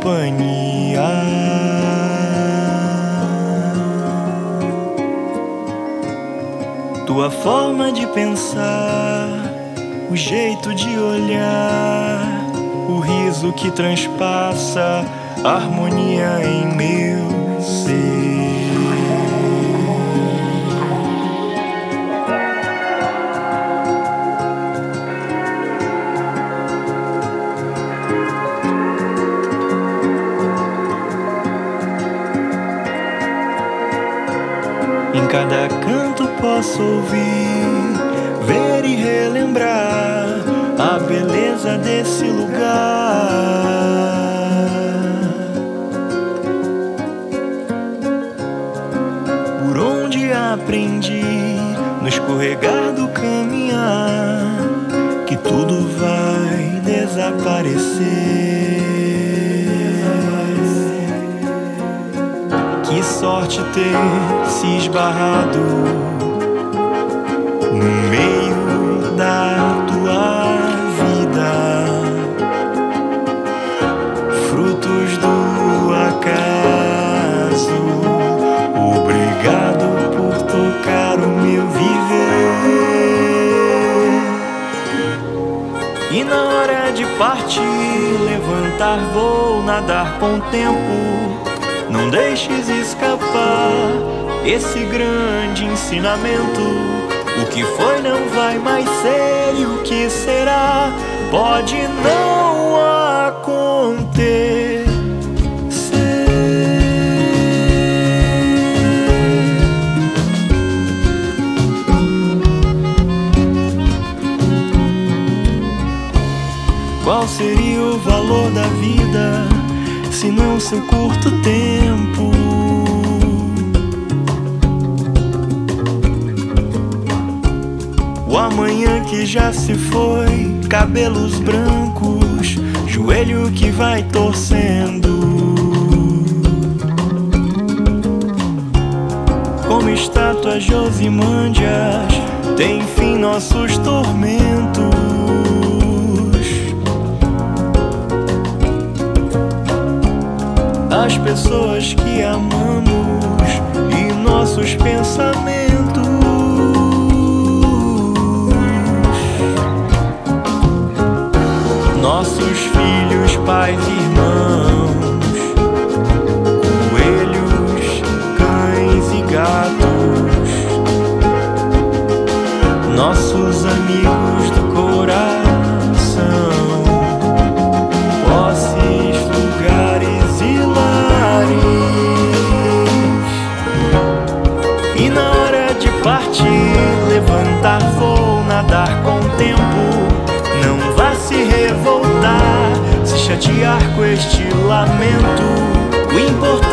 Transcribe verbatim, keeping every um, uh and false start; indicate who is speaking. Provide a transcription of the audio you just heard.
Speaker 1: companhia. Tua forma de pensar, o jeito de olhar, o riso que transpassa a harmonia em meu ser. Em cada canto posso ouvir, ver e relembrar a beleza desse lugar. Por onde aprendi, no escorregar do caminhar, que tudo vai desaparecer. Que sorte ter se esbarrado no meio da tua vida, frutos do acaso. Obrigado por tocar o meu viver. E na hora de partir, levantar voo, nadar com o tempo. Não deixes escapar esse grande ensinamento. O que foi não vai mais ser, e o que será pode não acontecer. Qual seria o valor da vida se não seu curto tempo? O amanhã que já se foi, cabelos brancos, joelho que vai torcendo. Como estátuas Josimândias, tem fim nossos tormentos. As pessoas que amamos e nossos pensamentos. Nossos filhos, pais e irmãos, coelhos, cães e gatos, nossos amigos do coração, posses, lugares e e na hora de partir, levantar voo, nadar com o tempo. Não vá se revoltar, se chatear com este lamento. O importante